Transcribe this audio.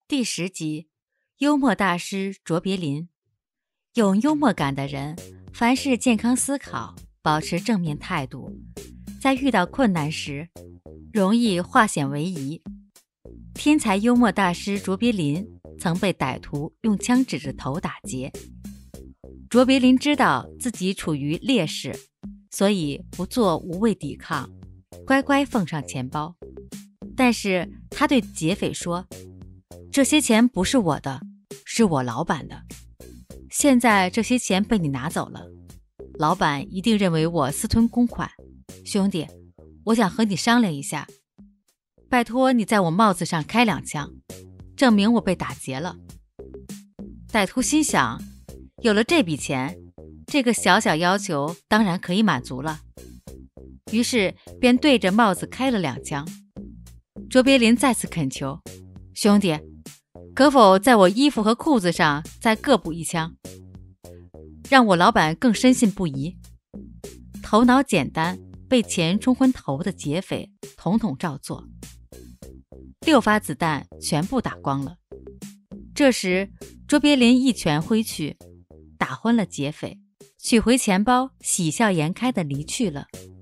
第10集，幽默大师卓别林。有幽默感的人，凡事健康思考，保持正面态度，在遇到困难时，容易化险为夷。天才幽默大师卓别林曾被歹徒用枪指着头打劫。卓别林知道自己处于劣势，所以不做无谓抵抗，乖乖奉上钱包。但是他对劫匪说，这些钱不是我的，是我老板的。现在这些钱被你拿走了，老板一定认为我私吞公款。兄弟，我想和你商量一下，拜托你在我帽子上开2枪，证明我被打劫了。歹徒心想，有了这笔钱，这个小小要求当然可以满足了，于是便对着帽子开了2枪。卓别林再次恳求，兄弟，可否在我衣服和裤子上再各补1枪，让我老板更深信不疑。头脑简单，被钱冲昏头的劫匪统统照做，6发子弹全部打光了。这时卓别林一拳挥去，打昏了劫匪，取回钱包，喜笑颜开地离去了。